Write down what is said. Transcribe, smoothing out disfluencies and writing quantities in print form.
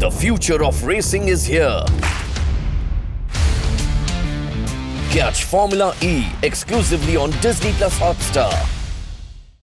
The future of racing is here. Catch Formula E exclusively on Disney Hotstar.